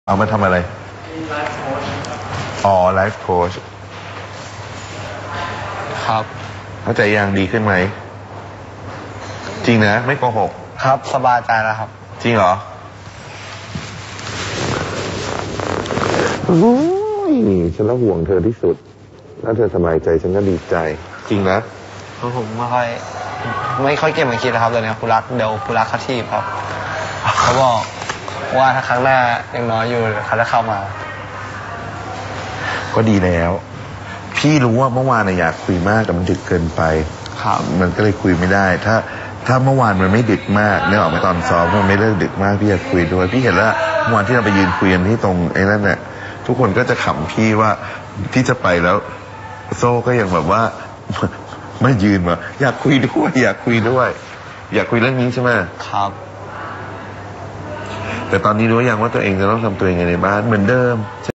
เอามาทำอะไรไลฟ์โค้ชอ๋อไลฟ์โค้ชครับเข้าใจยังดีขึ้นไหมจริงนะไม่โกหกครับสบายใจแล้วครับจริงเหรออุ้ยฉันละห่วงเธอที่สุดถ้าเธอสบายใจฉันก็ดีใจจริงนะผมไม่ค่อยเก็บมาคิดนะครับเดี๋ยวนี้ครูรักเดี๋ยวครูรักเขาทีบครับเขาบอกว่าถ้าครั้งหน้ายังน้อยอยู่เขาจะเข้ามาก็ดีแล้วพี่รู้ว่าเมื่อวานอยากคุยมากแต่มันดึกเกินไปครับมันก็เลยคุยไม่ได้ถ้าเมื่อวานมันไม่ดึกมากเนี่ยออกมาตอนซ้อมมันไม่เลิกดึกมากพี่อยากคุยด้วยพี่เห็นแล้วเมื่อวานที่เราไปยืนคุยกันที่ตรงไอ้นั่นเนี่ยทุกคนก็จะขำพี่ว่าพี่จะไปแล้วโซ่ก็ยังแบบว่าไม่ยืนมาอยากคุยด้วยอยากคุยเรื่องนี้ใช่ไหมครับแต่ตอนนี้รู้ยังว่าตัวเองจะต้องทำตัวยังไงในบ้านเหมือนเดิม